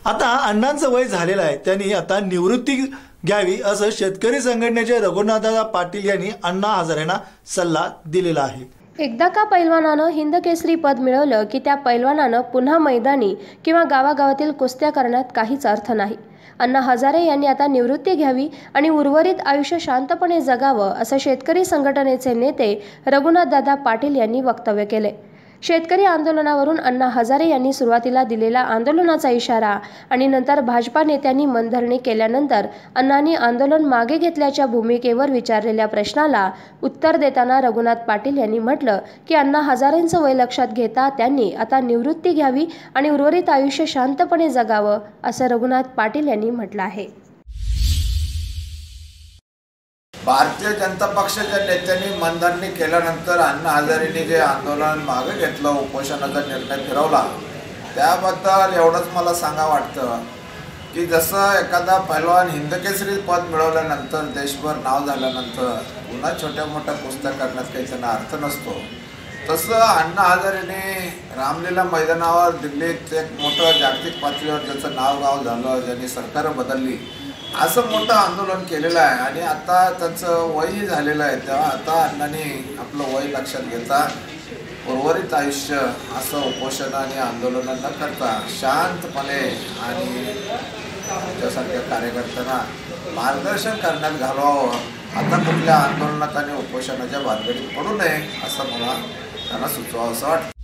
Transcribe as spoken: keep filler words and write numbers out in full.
आता अण्णांचं वय झालेलं आहे, त्यांनी आता निवृत्ती घ्यावी असं शेतकरी संघटनेचे रघुनाथदादा पाटील यांनी अण्णा हजारेंना सल्ला दिलेला आहे। एकदा का पैलवानानं हिंद केसरी पद मिळवलं की त्या पैलवानानं पुन्हा मैदानी किंवा गावागावातील कुस्त्या करण्यात काहीच अर्थ नाही। अण्णा हजारे यांनी आता निवृत्ती घ्यावी आणि उर्वरित आयुष्य शांतपणे जगावं असं शेतकरी संघटनेचे नेते रघुनाथदादा पाटील यांनी वक्तव्य केले। शेतकरी आंदोलनावरून अण्णा हजारे यांनी सुरुवातीला दिलेला आंदोलनाचा इशारा आणि नंतर भाजपा नेत्यांनी मनधरणी केल्यानंतर अण्णांनी आंदोलन मागे घेतल्याच्या भूमिकेवर विचारलेल्या प्रश्नाला उत्तर देताना रघुनाथ पाटील यांनी म्हटलं की अण्णा हजारेंचं वय लक्षात घेता त्यांनी आता निवृत्ती घ्यावी आणि उर्वरित आयुष्य शांतपणे जगावं असं रघुनाथ पाटील यांनी म्हटलं आहे। भारतीय जनता पक्षाच्या नेत्यांनी मनधरणी केल्यानंतर अण्णा हजारेंनी जे आंदोलन मागे घेतलं, उपोषणाचा निर्णय फिरवला, त्याबद्दल एवढंच मला सांगा वाटतं की जसं एखादा पैलवान हिंदकेसरी पद मिळवल्यानंतर देशभर नाव झाल्यानंतर पुन्हा छोट्या मोठ्या कुस्त्या करण्यात काही त्यांना अर्थ नसतो, तसं अण्णा हजारेंनी रामलीला मैदानावर दिल्लीत एक मोठं जागतिक पातळीवर ज्याचं नाव गाव झालं, ज्यांनी सरकार बदलली, असं मोठं आंदोलन केलेलं आहे आणि आता त्याचं वयही झालेलं आहे। तेव्हा आता अण्णांनी आपलं वय लक्षात घेता उर्वरित आयुष्य असं उपोषण आणि आंदोलन न करता शांतपणे आणि त्यासारख्या कार्यकर्त्यांना मार्गदर्शन करण्यात घालवावं। आता कुठल्या आंदोलनात आणि उपोषणाच्या भानगडीत पडू नये असं मला त्यांना सुचवावं असं वाटतं।